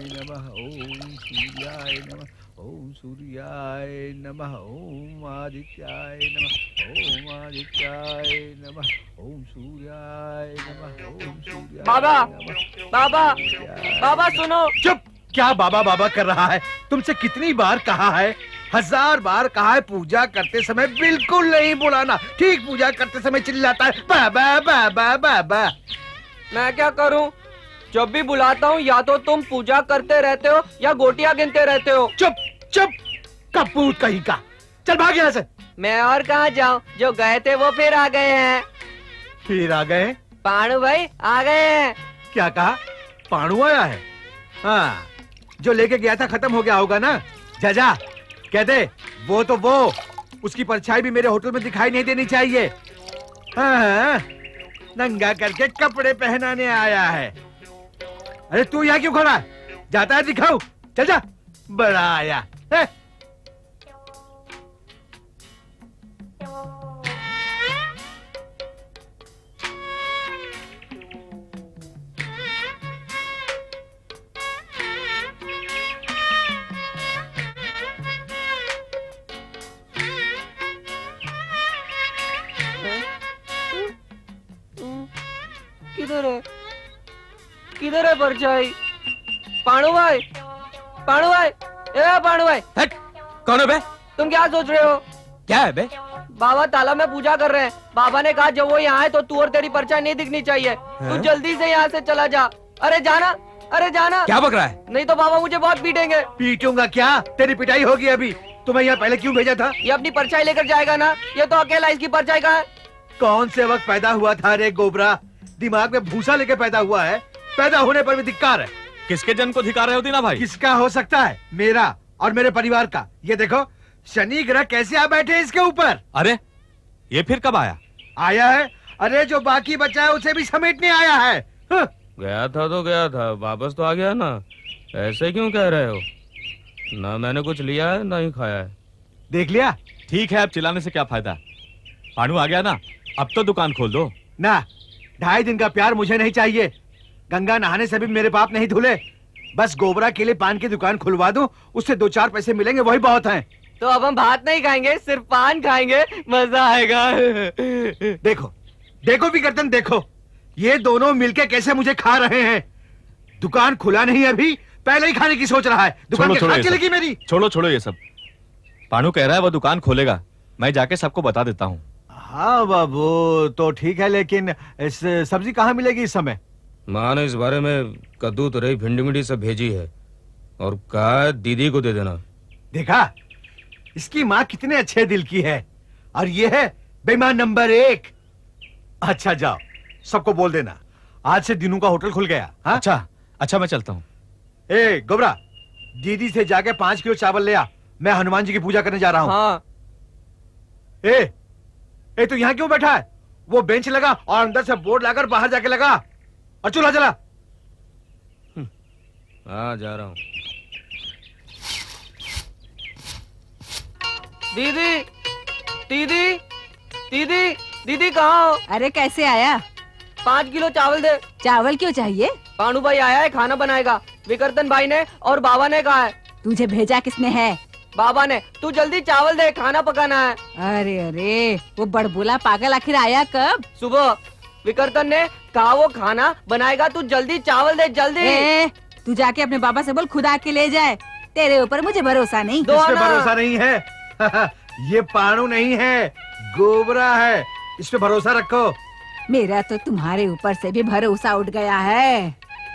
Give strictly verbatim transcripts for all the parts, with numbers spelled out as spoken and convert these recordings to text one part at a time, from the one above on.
नमः, ओम सूर्याय नमः, ओम सूर्याय नमः, ओम आदित्याय नमः, ओम आदित्याय नमः, ओम सूर्याय नमः, ओम सूर्याय बाबा, नमः, बाबा, बाबा सुनो। चुप! क्या बाबा बाबा कर रहा है? तुमसे कितनी बार कहा है, हजार बार कहा है, पूजा करते समय बिल्कुल नहीं बुलाना। ठीक पूजा करते समय चिल्लाता है बाबा बाबा बाबा। मैं क्या करूं? जब भी बुलाता हूं या तो तुम पूजा करते रहते हो या गोटियां गिनते रहते हो। चुप चुप! कपूत कहीं का! चल भाग यहाँ से। मैं और कहाँ जाऊं? जो गए थे वो फिर आ गए हैं। फिर आ गए? पाणु भाई आ गए हैं। क्या कहा? पाणु आया है? हाँ, जो लेके गया था खत्म हो गया होगा ना। जा जा कह दे, वो तो वो, उसकी परछाई भी मेरे होटल में दिखाई नहीं देनी चाहिए। हाँ, नंगा करके कपड़े पहनाने आया है। अरे तू यहाँ क्यों खड़ा है? जाता है दिखाओ। चल जा। बड़ा आया है। किधर है? किधर है परछाई? पाणु भाई, पाणु भाई, ए पाणु भाई। हट! कौन है बे? तुम क्या सोच रहे हो? क्या है बे? बाबा तालाब में पूजा कर रहे हैं। बाबा ने कहा जब वो यहाँ है तो तू और तेरी परछाई नहीं दिखनी चाहिए। तू जल्दी से यहाँ से चला जा। अरे जाना, अरे जाना। क्या बक रहा है? नहीं तो बाबा मुझे बहुत पीटेंगे। पीटूंगा क्या? तेरी पिटाई होगी अभी। तुम्हें यहाँ पहले क्यों भेजा था? ये अपनी परछाई लेकर जाएगा ना। ये तो अकेला, इसकी परछाई कहाँ है? कौन से वक्त पैदा हुआ था रे गोबरा? दिमाग में भूसा लेके पैदा हुआ है? पैदा होने पर भी धिक्कार है। किसके जन्म को धिक्कार है दीना भाई? किसका हो सकता है? मेरा और मेरे परिवार का। ये देखो शनि ग्रह कैसे आ बैठे इसके ऊपर। अरे ये फिर कब आया? आया है? अरे जो बाकी बचा है उसे भी समेटने आया है। हाँ। गया था तो गया था, वापस तो आ गया ना। ऐसे क्यों कह रहे हो? ना मैंने कुछ लिया है ना ही खाया है। देख लिया? ठीक है, अब चिल्लाने से क्या फायदा। पाणु आ गया ना, अब तो दुकान खोल दो ना। ढाई दिन का प्यार मुझे नहीं चाहिए। गंगा नहाने से भी मेरे पाप नहीं धुले। बस गोबरा के लिए पान की दुकान खुलवा दूं, उससे दो चार पैसे मिलेंगे, वही बहुत हैं। तो अब हम भात नहीं खाएंगे, सिर्फ पान खाएंगे, मजा आएगा। देखो देखो विकर्तन, देखो ये दोनों मिलके कैसे मुझे खा रहे हैं। दुकान खुला नहीं अभी, पहले ही खाने की सोच रहा है। दुकान छोड़ो, के चलेगी मेरी। छोड़ो छोड़ो ये सब। पाणु कह रहा है वो दुकान खोलेगा, मैं जाके सबको बता देता हूँ। हाँ बाबू तो ठीक है, लेकिन इस सब्जी कहाँ मिलेगी इस समय? माँ ने इस बारे में कद्दू तुरई भिंडी मिंडी सब भेजी है और कहा दीदी को दे देना। देखा इसकी माँ कितने अच्छे दिल की है, और ये है बेईमान नंबर एक। अच्छा जाओ, सबको बोल देना आज से दिनू का होटल खुल गया। हाँ? अच्छा अच्छा मैं चलता हूँ। ए गोबरा, दीदी से जाके पांच किलो चावल ले आ, मैं हनुमान जी की पूजा करने जा रहा हूँ। हाँ। ए, ए तू यहाँ क्यों बैठा है? वो बेंच लगा और अंदर से बोर्ड लाकर बाहर जाके लगा, और चूल्हा जला। हाँ जा रहा हूँ। दीदी, दीदी, दीदी, दीदी कहाँ हो? अरे कैसे आया? पाँच किलो चावल दे। चावल क्यों चाहिए? पाणु भाई आया है, खाना बनाएगा। विकर्तन भाई ने और बाबा ने कहा है। तुझे भेजा किसने है? बाबा ने। तू जल्दी चावल दे, खाना पकाना है। अरे अरे वो बड़बोला पागल आखिर आया कब? सुबह विकर्तन ने कहा वो खाना बनाएगा, तू जल्दी चावल दे, जल्दी। ए, तू जाके अपने बाबा से बोल खुद आके ले जाए। तेरे ऊपर मुझे भरोसा नहीं। इस पे भरोसा नहीं है। ये पाणु नहीं है, गोबरा है, इस पे भरोसा रखो। मेरा तो तुम्हारे ऊपर से भी भरोसा उठ गया है।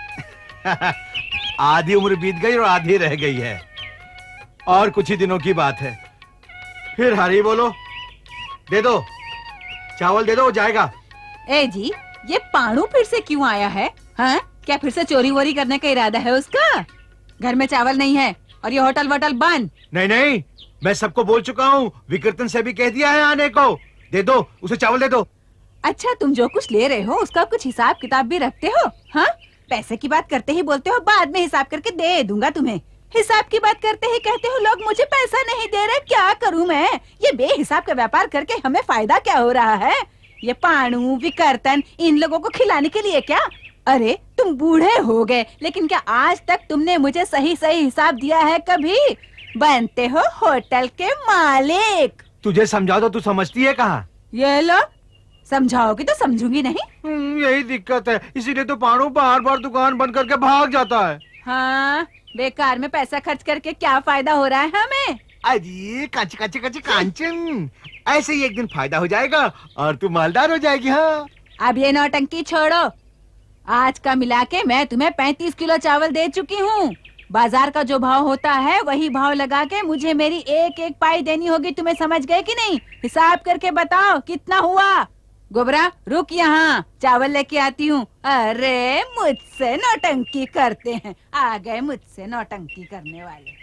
आधी उम्र बीत गई और आधी रह गई है, और कुछ ही दिनों की बात है। फिर हरी बोलो, दे दो चावल, दे दो, हो जाएगा। ए जी, ये पाणु फिर से क्यों आया है? हाँ? क्या फिर से चोरी वोरी करने का इरादा है उसका? घर में चावल नहीं है और ये होटल वोटल बंद। नहीं नहीं, मैं सबको बोल चुका हूँ, विकर्तन से भी कह दिया है आने को। दे दो उसे, चावल दे दो। अच्छा, तुम जो कुछ ले रहे हो उसका कुछ हिसाब किताब भी रखते हो? हाँ, पैसे की बात करते ही बोलते हो बाद में हिसाब करके दे दूंगा तुम्हें। हिसाब की बात करते ही कहते हो लोग मुझे पैसा नहीं दे रहे, क्या करूं मैं? ये बेहिसाब का व्यापार करके हमें फायदा क्या हो रहा है? ये पाणु विकर्तन इन लोगों को खिलाने के लिए क्या? अरे तुम बूढ़े हो गए, लेकिन क्या आज तक तुमने मुझे सही सही हिसाब दिया है कभी? बनते हो होटल के मालिक। तुझे समझाओ तो तू समझती है कहाँ? ये लो, समझाओगी तो समझूंगी नहीं। यही दिक्कत है, इसीलिए तो पाणु बार बार दुकान बंद करके भाग जाता है। हाँ, बेकार में पैसा खर्च करके क्या फायदा हो रहा है हमें? अरे कांच कांच कांच कांचन, ऐसे ही एक दिन फायदा हो जाएगा और तू मालदार हो जाएगी। हाँ, अब ये नौटंकी छोड़ो। आज का मिला के मैं तुम्हें पैंतीस किलो चावल दे चुकी हूँ। बाजार का जो भाव होता है वही भाव लगा के मुझे मेरी एक एक पाई देनी होगी। तुम्हें समझ गए कि नहीं? हिसाब करके बताओ कितना हुआ। गोबरा रुक यहाँ, चावल लेके आती हूँ। अरे मुझसे नौटंकी करते हैं, आ गए मुझसे नौटंकी करने वाले।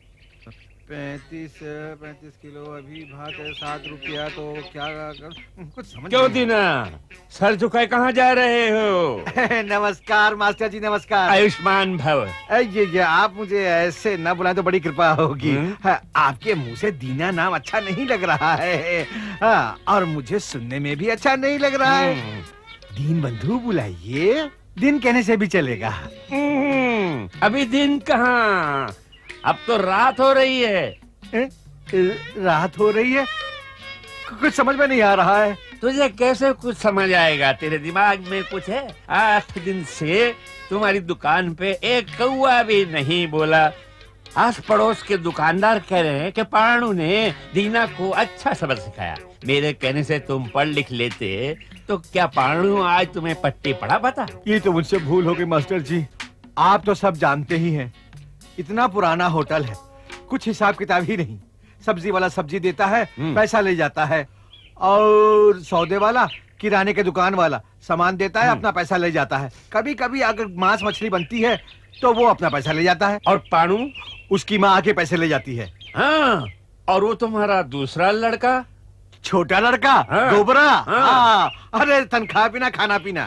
पैंतीस पैंतीस किलो अभी भात है सात रुपया, तो क्या कर कुछ समझ क्यों दीना, सर झुकाए कहाँ जा रहे हो? नमस्कार मास्टर जी, नमस्कार। आयुष्मान भव। ये ये आप मुझे ऐसे न बुलाए तो बड़ी कृपा होगी। हाँ, आपके मुंह से दीना नाम अच्छा नहीं लग रहा है। हाँ, और मुझे सुनने में भी अच्छा नहीं लग रहा है। दीन बंधु बुलाइए, दिन कहने से भी चलेगा। अभी दिन कहाँ, अब तो रात हो रही है। ए? रात हो रही है? कुछ समझ में नहीं आ रहा है। तुझे कैसे कुछ समझ आएगा, तेरे दिमाग में कुछ है? आठ दिन से तुम्हारी दुकान पे एक कौवा भी नहीं बोला। आस पड़ोस के दुकानदार कह रहे हैं कि पाणु ने दीना को अच्छा सबक सिखाया। मेरे कहने से तुम पढ़ लिख लेते तो क्या पाणु आज तुम्हें पट्टी पढ़ा पाता? ये तो मुझसे भूल हो गई मास्टर जी। आप तो सब जानते ही हैं, इतना पुराना होटल है, कुछ हिसाब किताब ही नहीं। सब्जी वाला सब्जी देता है, पैसा ले जाता है, और सौदे वाला, किराने के दुकान वाला सामान देता है, अपना पैसा ले जाता है। कभी कभी अगर मांस मछली बनती है तो वो अपना पैसा ले जाता है। और पाणु, उसकी माँ आके पैसे ले जाती है। हाँ, और वो तुम्हारा दूसरा लड़का, छोटा लड़का, हाँ, गोबरा। हाँ। हाँ, अरे तनख्वाह पीना खाना पीना।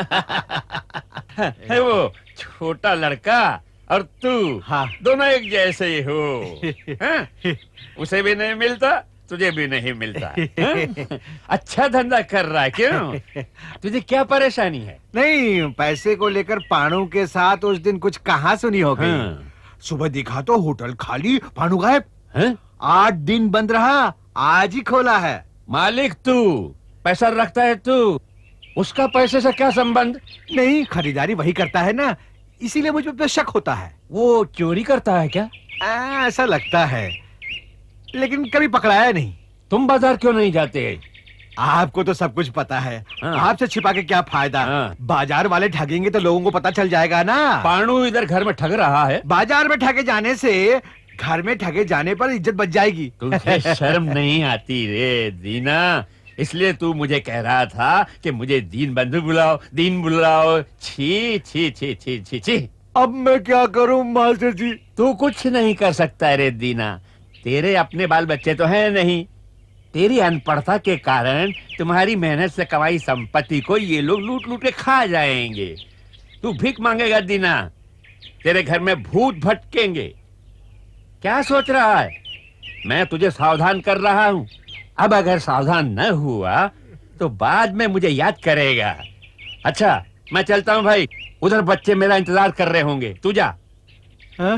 है वो छोटा लड़का और तू, हाँ, दोनों एक जैसे ही हो। हाँ? उसे भी नहीं मिलता, तुझे भी नहीं मिलता। हाँ? अच्छा धंधा कर रहा है, क्यों? तुझे क्या परेशानी है? नहीं, पैसे को लेकर पाणु के साथ उस दिन कुछ कहा सुनी हो गई। हाँ। सुबह देखा तो होटल खाली, पाणु गायब। हाँ? आठ दिन बंद रहा, आज ही खोला है। मालिक तू, पैसा रखता है तू, उसका पैसे से क्या संबंध? नहीं, खरीदारी वही करता है ना, इसीलिए मुझ पे शक होता है। वो चोरी करता है क्या? आ, ऐसा लगता है, लेकिन कभी पकड़ाया नहीं। तुम बाजार क्यों नहीं जाते? आपको तो सब कुछ पता है। हाँ। आपसे छिपा के क्या फायदा? हाँ। बाजार वाले ठगेंगे तो लोगों को पता चल जाएगा ना। पाणु इधर घर में ठग रहा है। बाजार में ठगे जाने से घर में ठगे जाने पर इज्जत बच जाएगी। तुझे शर्म नहीं आती रे दीना? इसलिए तू मुझे कह रहा था कि मुझे दीन बंधु बुलाओ, दीन बुलाओ। छी छी छी छी छी छी। अब मैं क्या करूं मास्टर जी? तू कुछ नहीं कर सकता रे दीना, तेरे अपने बाल बच्चे तो हैं नहीं। तेरी अनपढ़ता के कारण तुम्हारी मेहनत से कमाई संपत्ति को ये लोग लूट लूट के खा जाएंगे। तू भीख मांगेगा दीना, तेरे घर में भूत भटकेंगे। क्या सोच रहा है? मैं तुझे सावधान कर रहा हूँ। अब अगर सावधान न हुआ तो बाद में मुझे याद करेगा। अच्छा, मैं चलता हूँ भाई, उधर बच्चे मेरा इंतजार कर रहे होंगे, तू जा। हाँ?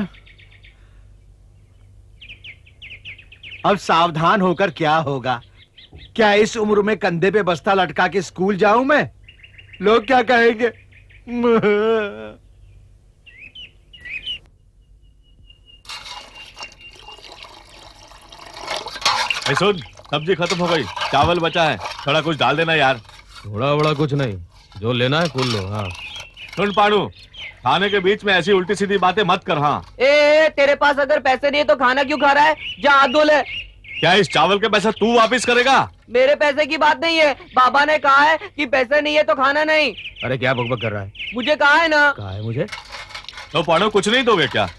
अब सावधान होकर क्या होगा? क्या इस उम्र में कंधे पे बस्ता लटका के स्कूल जाऊं मैं? लोग क्या कहेंगे? सुन, सब्जी खत्म हो गई, चावल बचा है, थोड़ा कुछ डाल देना यार। थोड़ा बड़ा कुछ नहीं, जो लेना है कुल लो। हाँ सुन पाणु, खाने के बीच में ऐसी उल्टी सीधी बातें मत कर। हाँ, ए, तेरे पास अगर पैसे नहीं है तो खाना क्यों खा रहा है? जा हाथ धो ले। क्या इस चावल के पैसे तू वापस करेगा? मेरे पैसे की बात नहीं है, बाबा ने कहा है कि पैसे नहीं है तो खाना नहीं। अरे क्या बकबक कर रहा है? मुझे कहा है ना। कहा है मुझे? तो पाणु कुछ नहीं दोगे क्या?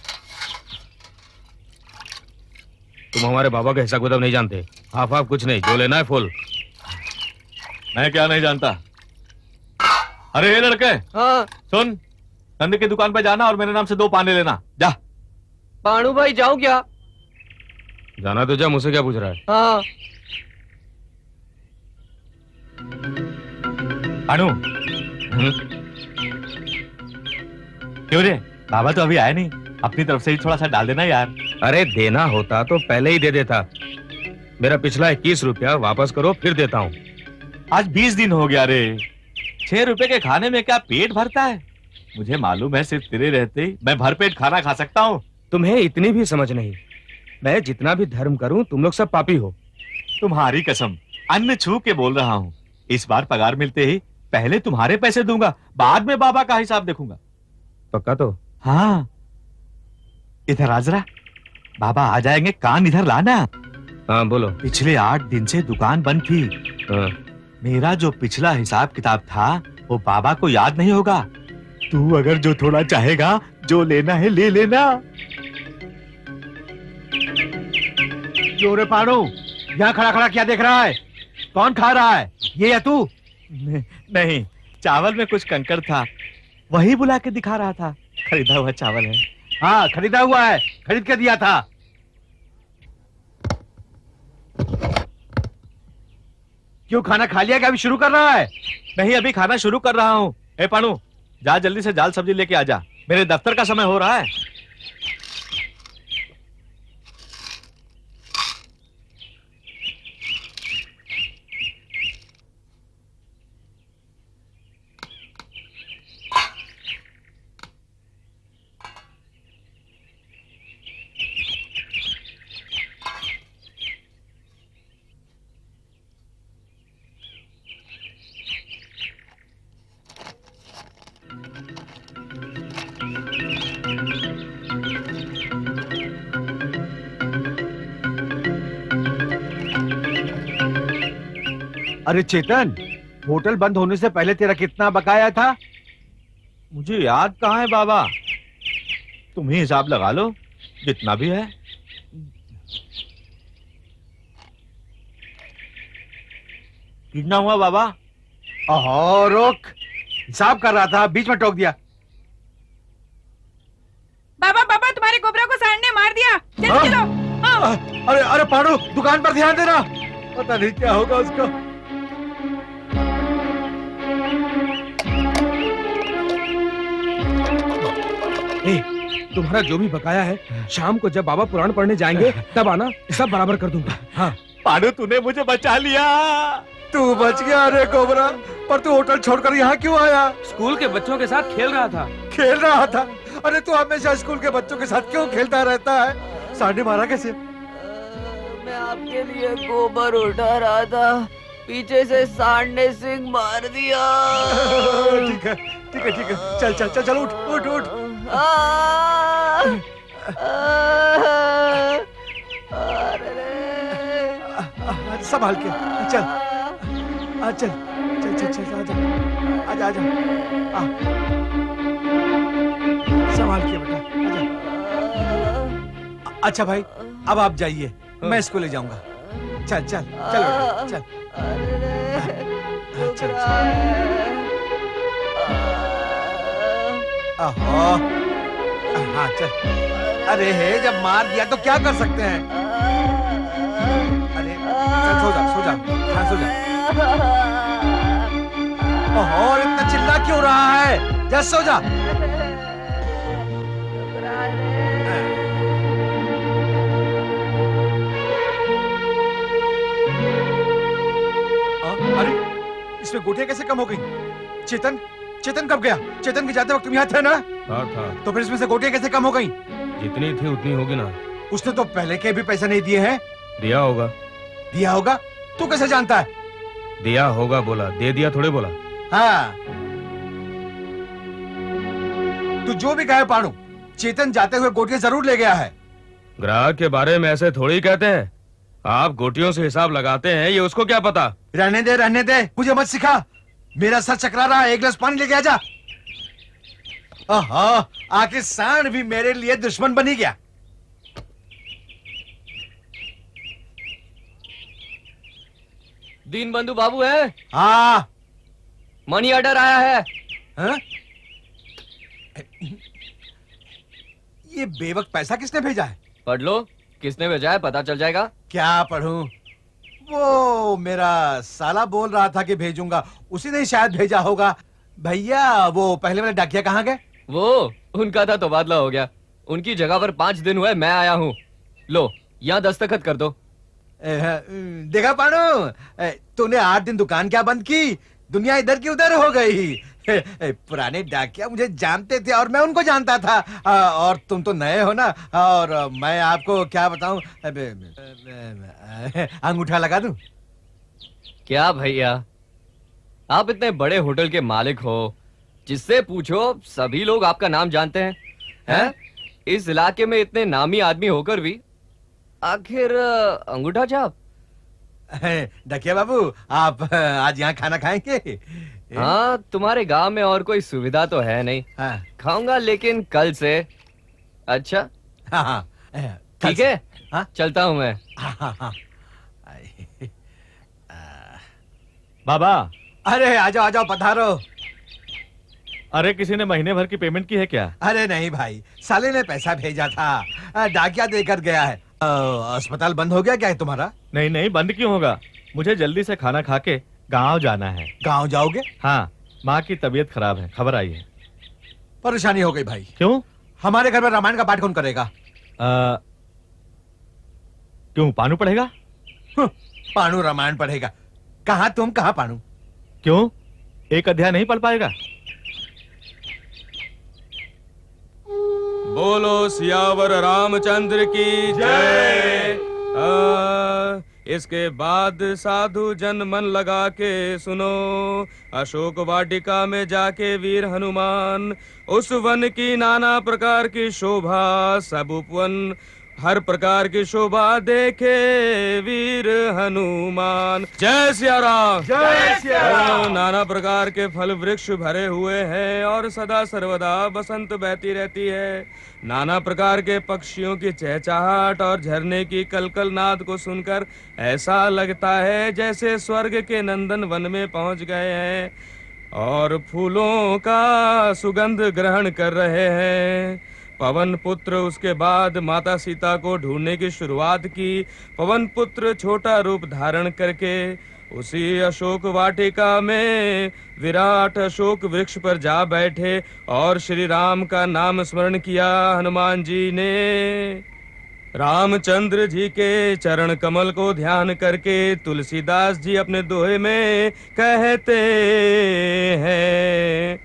तुम हमारे बाबा का हिसाब किताब नहीं जानते। हाफ हाफ कुछ नहीं, जो लेना है फुल। मैं क्या नहीं जानता? अरे ये लड़के, हाँ। सुन, नंद की दुकान पे जाना और मेरे नाम से दो पाने लेना, जा। पाणु भाई जाऊं क्या? जाना तो जा, मुझसे क्या पूछ रहा है? हाँ। पाणु, क्यों रे, बाबा तो अभी आए नहीं, अपनी तरफ से ही थोड़ा सा डाल देना यार। अरे देना होता तो पहले ही दे देता। मेरा पिछला इक्कीस रुपया वापस करो, फिर देता हूँ। आज बीस दिन हो गया रे, छह रुपए के खाने में क्या पेट भरता है? मुझे मालूम है सिर्फ तेरे रहते ही मैं भरपेट खाना खा सकता हूँ। तुम्हें इतनी भी समझ नहीं। मैं जितना भी धर्म करूं, तुम लोग सब पापी हो। तुम्हारी कसम, अन्न छू के बोल रहा हूँ। इस बार पगार मिलते ही पहले तुम्हारे पैसे दूंगा, बाद में बाबा का हिसाब देखूंगा। पक्का तो? हाँ। इधर आ जरा, बाबा आ जाएंगे, कान इधर लाना। हाँ बोलो। पिछले आठ दिन से दुकान बंद थी। हाँ। मेरा जो पिछला हिसाब किताब था वो बाबा को याद नहीं होगा। तू अगर जो थोड़ा चाहेगा, जो लेना है ले लेना। क्यों रे पाणू, यहाँ खड़ा खड़ा क्या देख रहा है? कौन खा रहा है, ये या तू? नहीं, चावल में कुछ कंकड़ था, वही बुला के दिखा रहा था। खरीदा हुआ चावल है। हाँ खरीदा हुआ है, खरीद के दिया था। क्यों, खाना खा लिया क्या, अभी शुरू कर रहा है? नहीं, अभी खाना शुरू कर रहा हूँ। ए पाणू, जा जल्दी से दाल सब्जी लेके आजा, मेरे दफ्तर का समय हो रहा है। अरे चेतन, होटल बंद होने से पहले तेरा कितना बकाया था? मुझे याद कहाँ है बाबा, तुम ही हिसाब लगा लो, जितना भी है। कितना हुआ बाबा? ओहो रोक, हिसाब कर रहा था, बीच में टोक दिया। बाबा बाबा, तुम्हारे कोबरा को सांड ने मार दिया, जल्दी चलो। हाँ। अरे अरे पाणू, दुकान पर ध्यान देना, पता नहीं क्या होगा उसको। ए, तुम्हारा जो भी बकाया है, शाम को जब बाबा पुराण पढ़ने जाएंगे तब आना, सब बराबर कर दूंगा। हाँ। पाणू, तूने मुझे बचा लिया। तू बच गया रे कोबरा, पर तू होटल छोड़कर यहाँ क्यों आया? स्कूल के बच्चों के साथ खेल रहा था। खेल रहा था? अरे तू हमेशा स्कूल के बच्चों के साथ क्यों खेलता रहता है? सांड ने मारा कैसे? मैं आपके लिए गोबर उठा रहा था, पीछे से सांड ने सिंह मार दिया। ठीक है ठीक है ठीक है, चल चल चल चल, उठ उठ उठ। आ, आ, अरे संभाल के चल, आ, चल चल चल चल, आजा आजा आजा, आ, संभाल के बेटा, आजा। अच्छा भाई, अब आप जाइए, मैं इसको ले जाऊंगा। चल चल चल बेटा, चल। चल, चल। आहा, हाँ चल। अरे हे, जब मार दिया तो क्या कर सकते हैं? अरे चल, सो जा सो जा, हाँ सो जा। ओहो, इतना चिल्ला क्यों रहा है? जा सो जा। अरे इसमें गोटियां कैसे कम हो गई? चेतन चेतन कब गया? चेतन के जाते वक्त तुम यहाँ थे ना? था था। तो फिर इसमें से गोटियां कैसे कम हो गई? जितनी थी उतनी होगी ना। उसने तो पहले के भी पैसे नहीं दिए हैं। दिया होगा। दिया होगा? तू कैसे जानता है? दिया होगा बोला, दे दिया थोड़े बोला। हाँ, तू जो भी कहे पाणू, चेतन जाते हुए गोटियां जरूर ले गया है। ग्राहक के बारे में ऐसे थोड़ी ही कहते हैं। आप गोटियों से हिसाब लगाते हैं, ये उसको क्या पता। रहने दे रहने दे, मुझे मत सिखा। मेरा सर चकरा रहा है, एक गिलास पानी लेके आ जा। आहा, आखिर सांड भी मेरे लिए दुश्मन बनी गया। दीन बंधु बाबू है? हाँ। मनी ऑर्डर आया है। हा? ये बेवक्त पैसा किसने भेजा है? पढ़ लो, किसने भेजा है पता चल जाएगा। क्या पढ़ूं? वो मेरा साला बोल रहा था कि भेजूंगा, उसी ने शायद भेजा होगा। भैया वो पहले वाले डाकिया कहाँ गए? वो उनका था तबादला हो गया, उनकी जगह पर पांच दिन हुए मैं आया हूँ। लो यहाँ दस्तखत कर दो। देखा पाणू, तूने आठ दिन दुकान क्या बंद की, दुनिया इधर की उधर हो गई। पुराने डाकिया मुझे जानते थे और मैं उनको जानता था, और तुम तो नए हो ना, और मैं आपको क्या बताऊं, अंगूठा लगा दूं? क्या भैया, आप इतने बड़े होटल के मालिक हो, जिससे पूछो सभी लोग आपका नाम जानते हैं, हैं? इस इलाके में इतने नामी आदमी होकर भी आखिर अंगूठा छाप? डाकिया बाबू, आप आज यहाँ खाना खाएंगे? हाँ, तुम्हारे गांव में और कोई सुविधा तो है नहीं। हाँ। खाऊंगा लेकिन कल से। अच्छा हाँ हाँ ठीक है। हाँ? चलता हूँ मैं। हाँ हाँ हाँ। बाबा, अरे आ जाओ आ जाओ, पधारो। अरे किसी ने महीने भर की पेमेंट की है क्या? अरे नहीं भाई, साले ने पैसा भेजा था, डाकिया देकर गया है। अस्पताल बंद हो गया क्या है तुम्हारा? नहीं नहीं, बंद क्यों होगा? मुझे जल्दी से खाना खा के गाँव जाना है। गाँव जाओगे? हाँ, माँ की तबीयत खराब है, खबर आई है। परेशानी हो गई भाई। क्यों? हमारे घर में रामायण का पाठ कौन करेगा? आ, क्यों, पानू पढ़ेगा? पानू रामायण पढ़ेगा? कहाँ तुम, कहाँ पानू? क्यों, एक अध्याय नहीं पढ़ पाएगा? बोलो सियावर रामचंद्र की जय। इसके बाद साधु जन मन लगा के सुनो, अशोक वाटिका में जाके वीर हनुमान उस वन की नाना प्रकार की शोभा, सब उपवन हर प्रकार की शोभा देखे वीर हनुमान। जय सिया राम। जय सिया राम। नाना प्रकार के फल वृक्ष भरे हुए हैं और सदा सर्वदा बसंत बहती रहती है। नाना प्रकार के पक्षियों की चहचहाट और झरने की कलकल नाद को सुनकर ऐसा लगता है जैसे स्वर्ग के नंदन वन में पहुंच गए हैं और फूलों का सुगंध ग्रहण कर रहे हैं। पवन पुत्र उसके बाद माता सीता को ढूंढने की शुरुआत की। पवन पुत्र छोटा रूप धारण करके उसी अशोक वाटिका में विराट अशोक वृक्ष पर जा बैठे और श्री राम का नाम स्मरण किया। हनुमान जी ने रामचंद्र जी के चरण कमल को ध्यान करके तुलसीदास जी अपने दोहे में कहते हैं,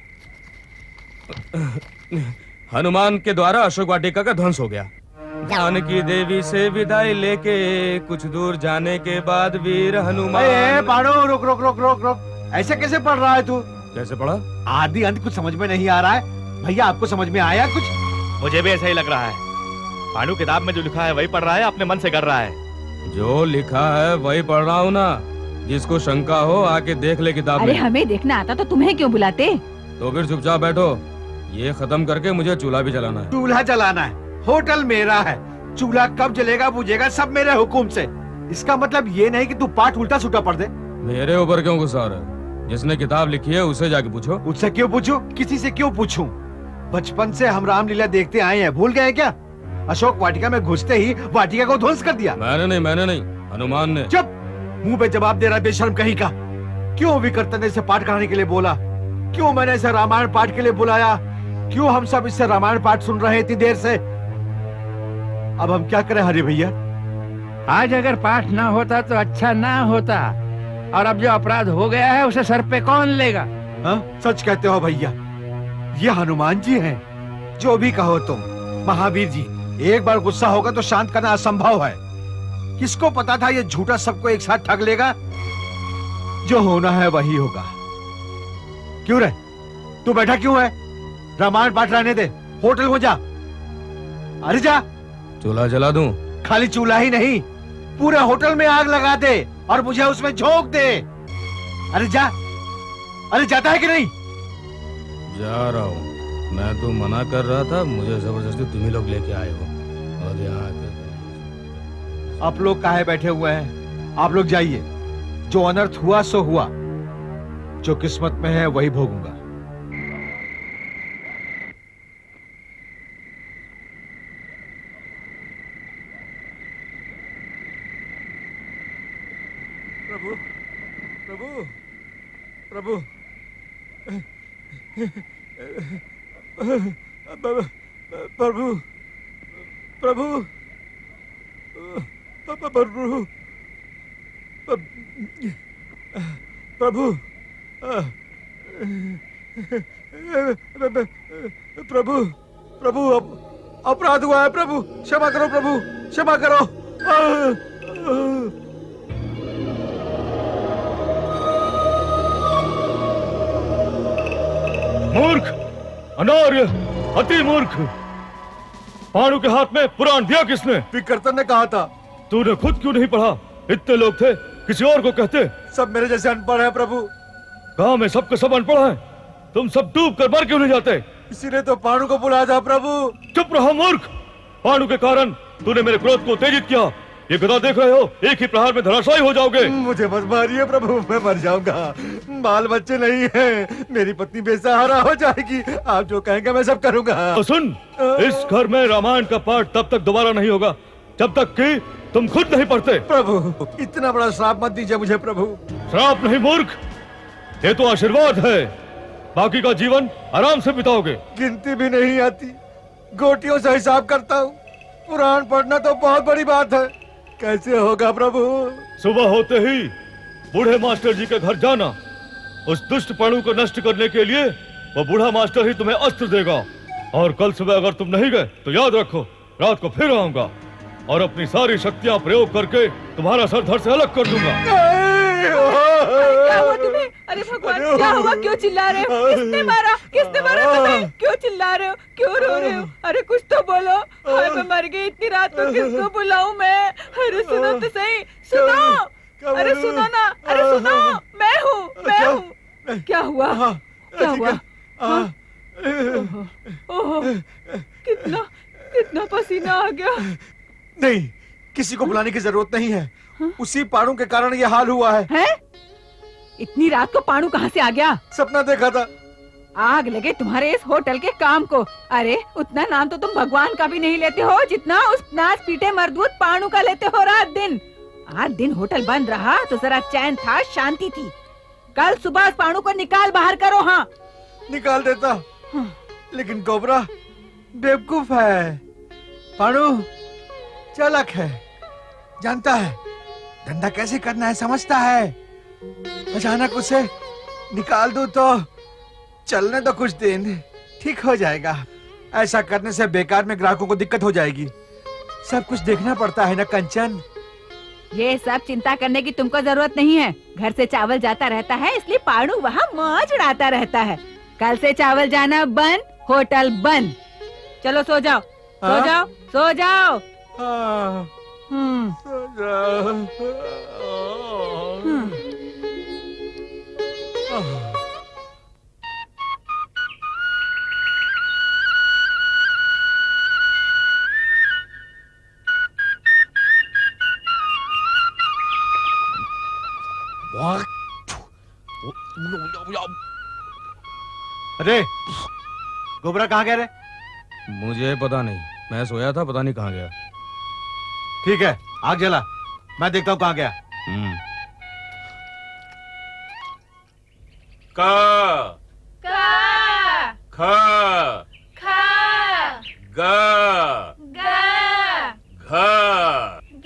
हनुमान के द्वारा अशोक वाटिका का ध्वंस हो गया। जानकी देवी से विदाई लेके कुछ दूर जाने के बाद वीर हनुमान। पाणो, रुक रुक रुक रुक रुक, ऐसे कैसे पढ़ रहा है तू? कैसे पढ़ा? आदि अंत कुछ समझ में नहीं आ रहा है। भैया आपको समझ में आया कुछ? मुझे भी ऐसा ही लग रहा है। पांडु किताब में जो लिखा है वही पढ़ रहा है, अपने मन से कर रहा है। जो लिखा है वही पढ़ रहा हूँ ना। जिसको शंका हो आके देख ले किताब अरे में। हमें देखना आता तो तुम्हें क्यों बुलाते? तो फिर चुपचाप बैठो, ये खत्म करके मुझे चूल्हा भी जलाना है। चूल्हा जलाना है? होटल मेरा है, चूल्हा कब जलेगा बुझेगा सब मेरे हुकुम से। इसका मतलब ये नहीं कि तू पाठ उल्टा सुल्टा पढ़ दे। मेरे ऊपर क्यों गुस्सा रहा है? जिसने किताब लिखी है उससे जाके पूछो। उससे क्यों पूछूं? किसी से क्यों पूछूं? बचपन से हम रामलीला देखते आए हैं, भूल गए क्या? अशोक वाटिका में घुसते ही वाटिका को ध्वंस कर दिया। मैंने नहीं, मैंने नहीं, हनुमान ने। चुप, मुंह पे जवाब दे रहा बेशर्म कहीं का। क्यों विकर्तन ने इसे पाठ कराने के लिए बोला? क्यों मैंने इसे रामायण पाठ के लिए बुलाया? क्यों हम सब इससे रामायण पाठ सुन रहे हैं इतनी देर से? अब हम क्या करें हरि भैया? आज अगर पाठ ना होता तो अच्छा ना होता, और अब जो अपराध हो गया है उसे सर पे कौन लेगा? हा? सच कहते हो भैया, ये हनुमान जी हैं। जो भी कहो तुम, महावीर जी, एक बार गुस्सा होगा तो शांत करना असंभव है। किसको पता था ये झूठा सबको एक साथ ठग लेगा? जो होना है वही होगा। क्यों रे, तू बैठा क्यों है? रामायण पाठ रहने दे, होटल में जा। अरे जा। चूल्हा जला दूं? खाली चूल्हा ही नहीं, पूरे होटल में आग लगा दे और मुझे उसमें झोंक दे। अरे जा। अरे जाता है कि नहीं? जा रहा हूँ। मैं तो मना कर रहा था, मुझे जबरदस्ती तुम ही लोग लेके आए हो। और यहाँ आप लोग काहे बैठे हुए हैं? आप लोग जाइए। जो अनर्थ हुआ सो हुआ, जो किस्मत में है वही भोगूंगा। प्रभु, प्रभु, प्रभु, प्रभु प्रभु प्रभु प्रभु प्रभु प्रभु अपराध हुआ है प्रभु, क्षमा करो प्रभु, क्षमा करो। मूर्ख, अनार्य, अति मूर्ख। पाणु के हाथ में पुराण दिया किसने? विकर्तन ने कहा था। तूने खुद क्यों नहीं पढ़ा? इतने लोग थे, किसी और को कहते। सब मेरे जैसे अनपढ़ है प्रभु। गांव में सबके सब अनपढ़ हैं। तुम सब डूब कर मर क्यों नहीं जाते? इसीलिए तो पाणु को बुलाया था प्रभु। चुप रहो मूर्ख। पाणु के कारण तूने मेरे क्रोध को उत्तेजित किया। ये गदा देख रहे हो, एक ही प्रहार में धराशायी हो जाओगे। मुझे मत मारिए प्रभु, मैं मर जाऊंगा। बाल बच्चे नहीं हैं, मेरी पत्नी बेसहारा हो जाएगी। आप जो कहेंगे मैं सब करूंगा। तो सुन, इस घर में रामायण का पाठ तब तक दोबारा नहीं होगा जब तक कि तुम खुद नहीं पढ़ते। प्रभु, इतना बड़ा श्राप मत दीजिए मुझे प्रभु। श्राप नहीं मूर्ख, ये तो आशीर्वाद है। बाकी का जीवन आराम से बिताओगे। गिनती भी नहीं आती, गोटियों से हिसाब करता हूँ। पुराण पढ़ना तो बहुत बड़ी बात है, कैसे होगा प्रभु? सुबह होते ही बूढ़े मास्टर जी के घर जाना। उस दुष्ट पाणु को नष्ट करने के लिए वो बूढ़ा मास्टर ही तुम्हें अस्त्र देगा। और कल सुबह अगर तुम नहीं गए तो याद रखो, रात को फिर आऊंगा और अपनी सारी शक्तियां प्रयोग करके तुम्हारा सर धड़ से अलग कर दूंगा। क्या हुआ तुम्हें? अरे भगवान, क्या हुआ? क्यों चिल्ला रहे हो? किसने मारा? किसने मारा तुम्हें? क्यों चिल्ला रहे हो? क्यों रो रहे हो? अरे कुछ तो बोलो। हाय, मैं मर गई, इतनी रात को किसको बुलाऊं मैं? अरे सुनो तो सही, सुनो। अरे सुनो ना, अरे सुनो, मैं हूँ, मैं हूँ। क्या हुआ? क्या हुआ? ओहो, कितना कितना पसीना आ गया। नहीं, किसी को बुलाने की जरूरत नहीं है। हाँ? उसी पाणु के कारण ये हाल हुआ है। हैं? इतनी रात को पाणु कहाँ से आ गया? सपना देखा था। आग लगे तुम्हारे इस होटल के काम को। अरे उतना नाम तो तुम भगवान का भी नहीं लेते हो जितना उस नाच पीटे मरदूत पाणु का लेते हो रात दिन। आठ दिन होटल बंद रहा तो जरा चैन था, शांति थी। कल सुबह उस पाणु को निकाल बाहर करो। हाँ, निकाल देता। हाँ। लेकिन गोबरा बेवकूफ है, पाणु चालाक है, जानता है धंधा कैसे करना है, समझता है। अचानक उसे निकाल दूं तो चलने तो कुछ दिन, ठीक हो जाएगा। ऐसा करने से बेकार में ग्राहकों को दिक्कत हो जाएगी। सब कुछ देखना पड़ता है ना कंचन। ये सब चिंता करने की तुमको जरूरत नहीं है। घर से चावल जाता रहता है, इसलिए पाणु वहाँ मौज उड़ाता रहता है। कल से चावल जाना बंद, होटल बंद। चलो सो जाओ, सो हाँ? जाओ, सो जाओ। हाँ। हम्म। सो जाओ। हम्म। अरे गोबरा कहाँ गया रे? मुझे पता नहीं, मैं सोया था, पता नहीं कहाँ गया। ठीक है, आग जला, मैं देखता हूँ कहाँ गया। का का ख खा ग गा घ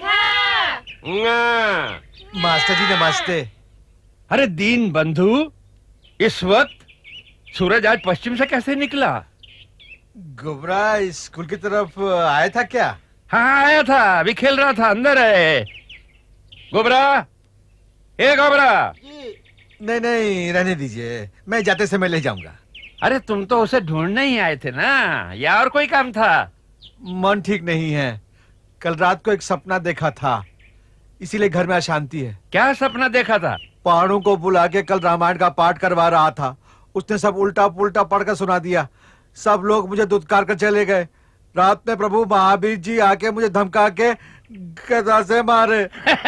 ङ। मास्टर जी नमस्ते। अरे दीन बंधु, इस वक्त सूरज आज पश्चिम से कैसे निकला? गोबरा स्कूल की तरफ आया था क्या? हाँ आया था, अभी खेल रहा था, अंदर है। गोबरा, ए गोबरा। नहीं नहीं रहने दीजिए, मैं जाते समय ले जाऊंगा। अरे तुम तो उसे ढूंढने ही आए थे ना, या और कोई काम था? मन ठीक नहीं है, कल रात को एक सपना देखा था, इसीलिए घर में अशांति है। क्या सपना देखा था? पाणु को बुला के कल रामायण का पाठ करवा रहा था, उसने सब उल्टा पुल्टा पढ़कर सुना दिया। सब लोग मुझे दुत्कार कर चले गए। रात में प्रभु महावीर जी आके मुझे धमका के गदा से मारे।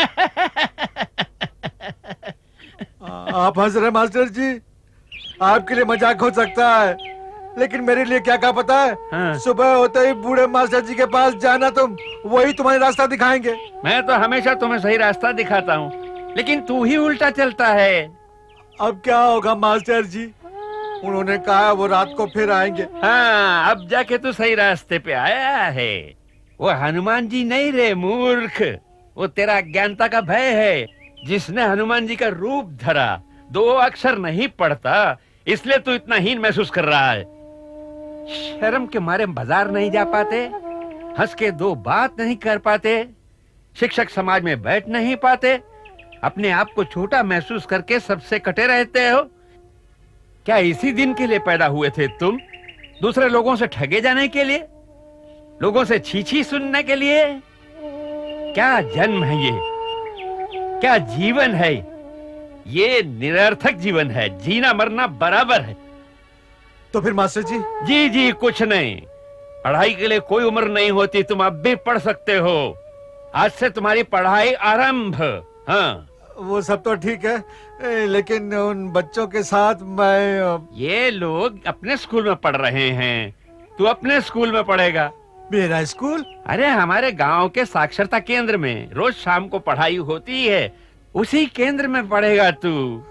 आप हंस रहे मास्टर जी, आपके लिए मजाक हो सकता है, लेकिन मेरे लिए क्या क्या पता है। हाँ। सुबह होते ही बूढ़े मास्टर जी के पास जाना, तुम वही तुम्हारी रास्ता दिखाएंगे। मैं तो हमेशा तुम्हें सही रास्ता दिखाता हूँ, लेकिन तू ही उल्टा चलता है। अब क्या होगा मास्टर जी? उन्होंने कहा वो रात को फिर आएंगे। हाँ, अब जाके तू सही रास्ते पे आया है। वो हनुमान जी नहीं रे मूर्ख, वो तेरा अज्ञानता का भय है, जिसने हनुमान जी का रूप धरा। दो अक्षर नहीं पढ़ता, इसलिए तू इतना हीन महसूस कर रहा है। शर्म के मारे बाजार नहीं जा पाते, हंस के दो बात नहीं कर पाते, शिक्षक समाज में बैठ नहीं पाते, अपने आप को छोटा महसूस करके सबसे कटे रहते हो। क्या इसी दिन के लिए पैदा हुए थे तुम? दूसरे लोगों से ठगे जाने के लिए, लोगों से छीछी सुनने के लिए? क्या जन्म है ये, क्या जीवन है? ये निरर्थक जीवन है, जीना मरना बराबर है। तो फिर मास्टर जी? जी जी कुछ नहीं, पढ़ाई के लिए कोई उम्र नहीं होती, तुम अब भी पढ़ सकते हो। आज से तुम्हारी पढ़ाई आरंभ। हाँ, वो सब तो ठीक है, लेकिन उन बच्चों के साथ मैं। ये लोग अपने स्कूल में पढ़ रहे हैं, तू अपने स्कूल में पढ़ेगा। मेरा स्कूल? अरे हमारे गांव के साक्षरता केंद्र में रोज शाम को पढ़ाई होती है, उसी केंद्र में पढ़ेगा तू।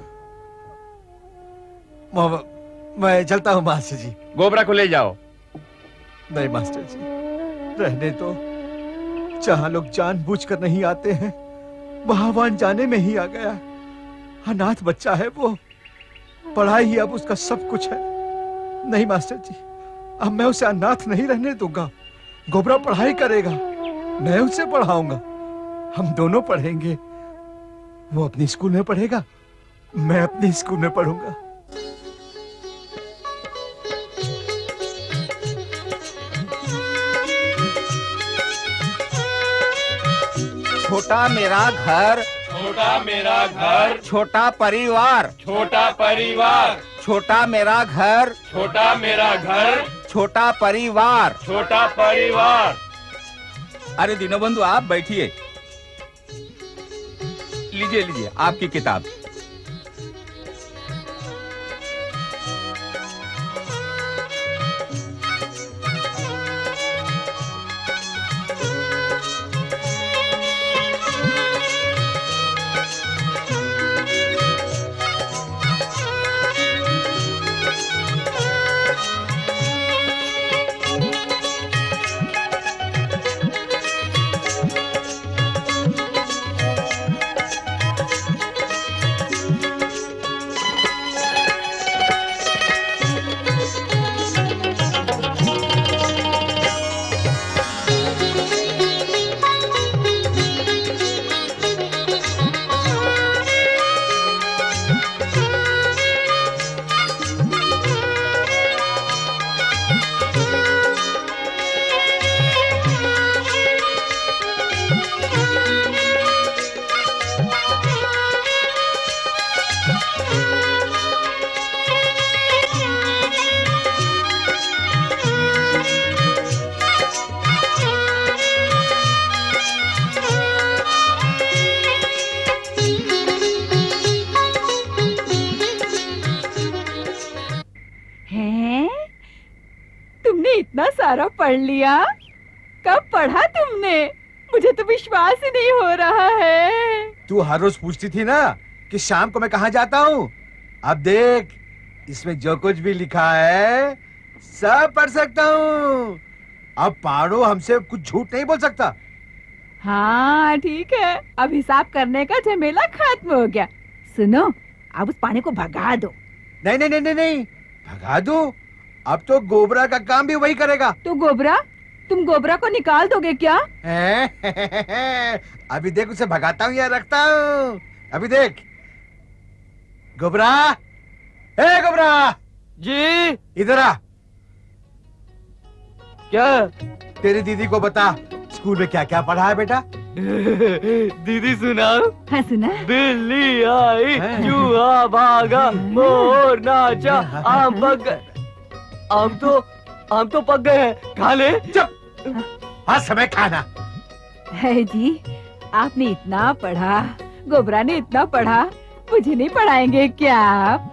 मैं चलता हूँ मास्टर जी। गोबरा को ले जाओ। नहीं मास्टर जी, रहने तो। जहाँ लोग जानबूझकर नहीं आते हैं, वहां वहां जाने में ही आ गया। अनाथ बच्चा है वो, पढ़ाई ही अब उसका सब कुछ है। नहीं मास्टर जी, अब मैं उसे अनाथ नहीं रहने दूंगा। गोबरा पढ़ाई करेगा, मैं उसे पढ़ाऊंगा, हम दोनों पढ़ेंगे। वो अपनी स्कूल में पढ़ेगा, मैं अपनी स्कूल में पढ़ूंगा। छोटा मेरा घर, छोटा मेरा घर, छोटा परिवार, छोटा परिवार, छोटा मेरा घर, छोटा मेरा घर, छोटा परिवार, छोटा परिवार। अरे दीनबंधु, आप बैठिए, लीजिए लीजिए आपकी किताब। इतना सारा पढ़ लिया? कब पढ़ा तुमने? मुझे तो विश्वास ही नहीं हो रहा है। तू हर रोज पूछती थी ना कि शाम को मैं कहाँ जाता हूँ। अब देख, इसमें जो कुछ भी लिखा है सब पढ़ सकता हूँ। अब पारो हमसे कुछ झूठ नहीं बोल सकता। हाँ ठीक है, अब हिसाब करने का झमेला खत्म हो गया। सुनो, अब उस पानी को भगा दो। नहीं नहीं नहीं नहीं, नहीं। भगा दो? अब तो गोबरा का काम भी वही करेगा। तो गोबरा? तुम गोबरा को निकाल दोगे क्या? अभी देख, उसे भगाता हूँ या रखता हूँ। अभी देख। गोबरा, ए गोबरा जी, इधर आ। क्या? तेरी दीदी को बता स्कूल में क्या क्या पढ़ा है बेटा। दीदी सुनाओ। हाँ सुना। बिल्ली आई, चूहा भागा, मोर नाचा, आम पक गए। आम तो आम तो पक गए हैं, खा ले। चुप, हर समय खाना। है जी, आपने इतना पढ़ा, गोबरा ने इतना पढ़ा, मुझे नहीं पढ़ाएंगे क्या आप?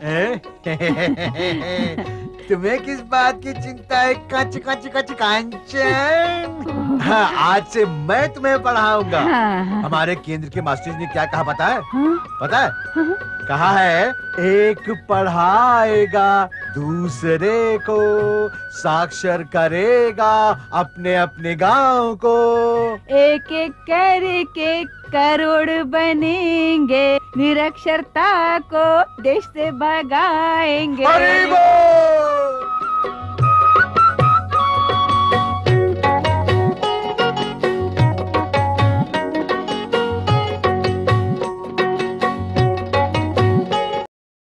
तुम्हें किस बात की चिंता है? कच कच कच कांचन। हाँ, आज से मैं तुम्हें पढ़ाऊंगा। हाँ, हाँ। हमारे केंद्र के मास्टर ने क्या कहा पता है? हाँ? पता है? हाँ? कहा है, एक पढ़ाएगा दूसरे को साक्षर करेगा अपने अपने गांव को। एक एक करके करोड़ बनेंगे, निरक्षरता को देश से भगाएंगे। हरि बोल।